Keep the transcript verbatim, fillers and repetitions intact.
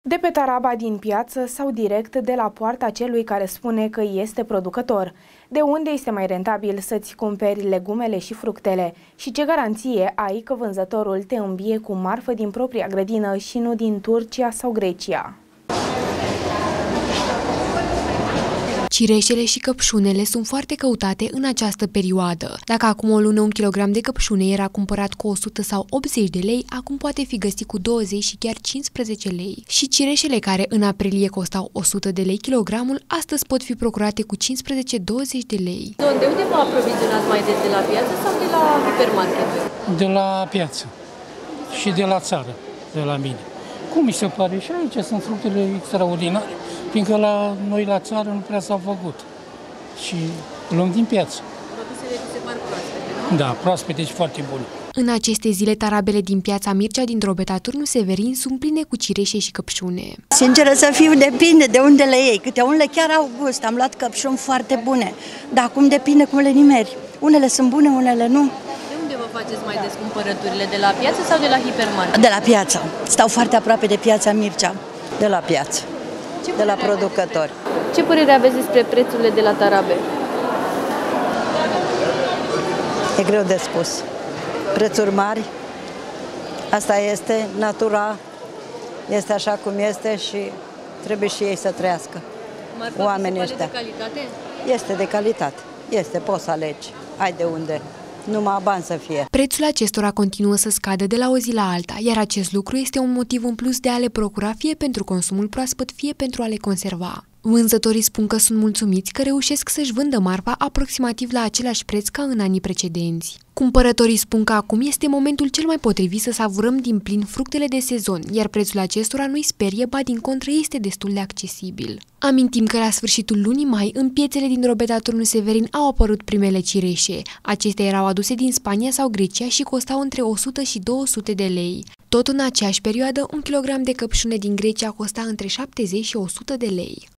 De pe taraba din piață sau direct de la poarta celui care spune că este producător. De unde este mai rentabil să-ți cumperi legumele și fructele și ce garanție ai că vânzătorul te îmbie cu marfă din propria grădină și nu din Turcia sau Grecia? Cireșele și căpșunele sunt foarte căutate în această perioadă. Dacă acum o lună un kilogram de căpșune era cumpărat cu o sută sau optzeci de lei, acum poate fi găsit cu douăzeci și chiar cincisprezece lei. Și cireșele care în aprilie costau o sută de lei kilogramul, astăzi pot fi procurate cu cincisprezece douăzeci de lei. De unde, unde vă aprovizionați mai des, de la piață sau de la hipermarketuri? De la piață și de la țară, de la mine. Cum mi se pare, și aici sunt fructele extraordinare, fiindcă la noi la țară nu prea s-au făcut și luăm din piață. Produsele vi se par proaspete, nu? Da, proaspete și foarte bune. În aceste zile, tarabele din piața Mircea din Drobeta Turnu Severin sunt pline cu cireșe și căpșune. Sinceră să fiu, depinde de unde le iei. Câte unele chiar au gust, am luat căpșuni foarte bune, dar acum depinde cum le nimeri. Unele sunt bune, unele nu. De unde vă faceți mai des cumpărăturile? De la piață sau de la hipermarket? De la piață. Stau foarte aproape de piața Mircea. De la piață, de la producători. Ce părere aveți despre prețurile de la tarabe? E greu de spus. Prețuri mari, asta este, natura este așa cum este și trebuie și ei să trăiască. Marfa Oamenii ăștia. de calitate? Este de calitate, este, poți să alegi, ai de unde. Numai bani să fie. Prețul acestora continuă să scadă de la o zi la alta, iar acest lucru este un motiv în plus de a le procura fie pentru consumul proaspăt, fie pentru a le conserva. Vânzătorii spun că sunt mulțumiți că reușesc să-și vândă marfa aproximativ la același preț ca în anii precedenți. Cumpărătorii spun că acum este momentul cel mai potrivit să savurăm din plin fructele de sezon, iar prețul acestora nu-i sperie, ba din contră este destul de accesibil. Amintim că la sfârșitul lunii mai, în piețele din Drobeta Turnu Severin au apărut primele cireșe. Acestea erau aduse din Spania sau Grecia și costau între o sută și două sute de lei. Tot în aceeași perioadă, un kilogram de căpșune din Grecia costa între șaptezeci și o sută de lei.